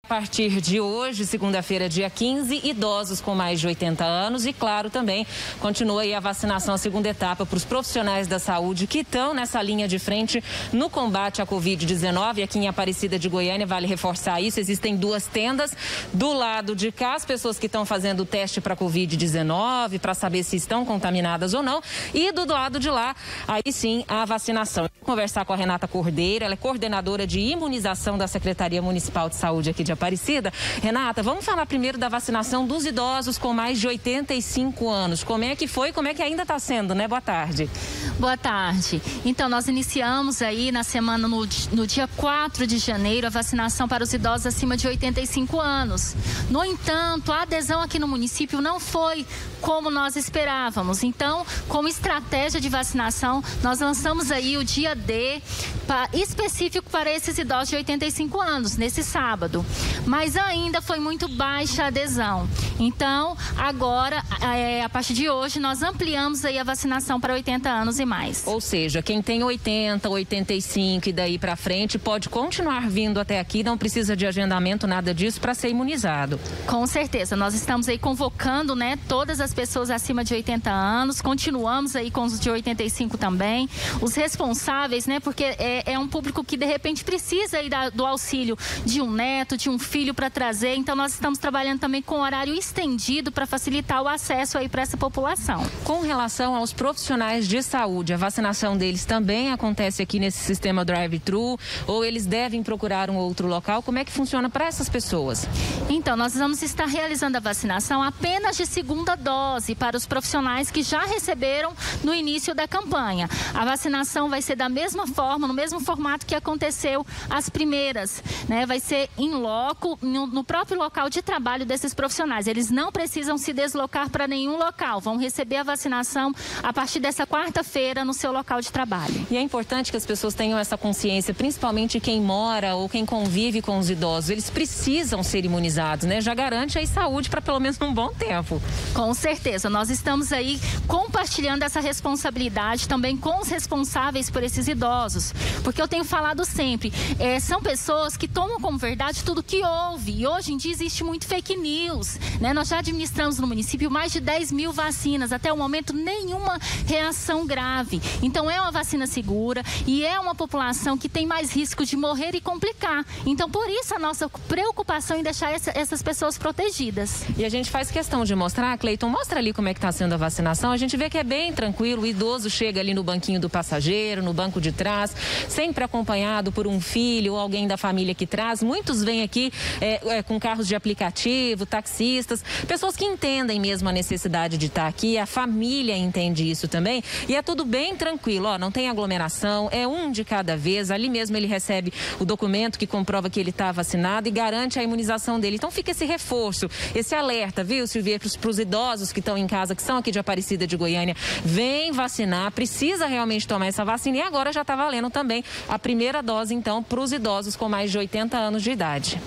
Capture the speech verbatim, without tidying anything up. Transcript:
A partir de hoje, segunda-feira, dia quinze, idosos com mais de oitenta anos e, claro, também continua aí a vacinação, a segunda etapa para os profissionais da saúde que estão nessa linha de frente no combate à covid dezenove. Aqui em Aparecida de Goiânia, vale reforçar isso, existem duas tendas. Do lado de cá, as pessoas que estão fazendo o teste para covid dezenove, para saber se estão contaminadas ou não. E do lado de lá, aí sim, a vacinação. Vou conversar com a Renata Cordeiro, ela é coordenadora de imunização da Secretaria Municipal de Saúde aqui de Aparecida. Renata, vamos falar primeiro da vacinação dos idosos com mais de oitenta e cinco anos. Como é que foi? Como é que ainda está sendo, né? Boa tarde. Boa tarde. Então, nós iniciamos aí na semana, no, no dia quatro de janeiro, a vacinação para os idosos acima de oitenta e cinco anos. No entanto, a adesão aqui no município não foi como nós esperávamos. Então, como estratégia de vacinação, nós lançamos aí o dia D pra, específico para esses idosos de oitenta e cinco anos, nesse sábado. Mas ainda foi muito baixa a adesão. Então, agora, é, a partir de hoje, nós ampliamos aí a vacinação para oitenta anos e mais. Ou seja, quem tem oitenta, oitenta e cinco e daí para frente pode continuar vindo até aqui, não precisa de agendamento, nada disso, para ser imunizado. Com certeza, nós estamos aí convocando, né, todas as pessoas acima de oitenta anos, continuamos aí com os de oitenta e cinco também, os responsáveis, né, porque é, é um público que de repente precisa aí da, do auxílio de um neto, de um filho para trazer, então nós estamos trabalhando também com horário estendido para facilitar o acesso aí para essa população. Com relação aos profissionais de saúde, a vacinação deles também acontece aqui nesse sistema drive-thru ou eles devem procurar um outro local? Como é que funciona para essas pessoas? Então, nós vamos estar realizando a vacinação apenas de segunda dose para os profissionais que já receberam no início da campanha. A vacinação vai ser da mesma forma, no mesmo formato que aconteceu as primeiras, né? Vai ser em loco, no, no próprio local de trabalho desses profissionais. Eles não precisam se deslocar para nenhum local, vão receber a vacinação a partir dessa quarta-feira no seu local de trabalho. E é importante que as pessoas tenham essa consciência, principalmente quem mora ou quem convive com os idosos. Eles precisam ser imunizados, né? Já garante aí saúde para pelo menos um bom tempo. Com certeza, nós estamos aí compartilhando essa responsabilidade também com os responsáveis por esses idosos, porque eu tenho falado sempre, é, são pessoas que tomam como verdade tudo que ouve, e hoje em dia existe muito fake news, né? Nós já administramos no município mais de dez mil vacinas, até o momento nenhuma reação grave, então é uma vacina segura e é uma população que tem mais risco de morrer e complicar, então por isso a nossa preocupação em deixar essa, essas pessoas protegidas. E a gente faz questão de mostrar, Cleiton, mostra ali como é que está sendo a vacinação, a gente vê que é bem tranquilo, o idoso chega ali no banquinho do passageiro, no banco de trás, sempre acompanhado por um filho ou alguém da família que traz. Muitos vêm aqui é, é, com carros de aplicativo, taxistas, pessoas que entendem mesmo a necessidade de estar aqui, a família entende isso também e é tudo bem tranquilo, ó, não tem aglomeração, é um de cada vez, ali mesmo ele recebe o documento que comprova que ele está vacinado e garante a imunização dele. Então fica esse reforço, esse alerta, viu, Silvia, para os idosos que estão em casa, que são aqui de Aparecida de Goiânia, vem vacinar, precisa realmente tomar essa vacina e agora já está valendo também a primeira dose, então, para os idosos com mais de oitenta anos de idade.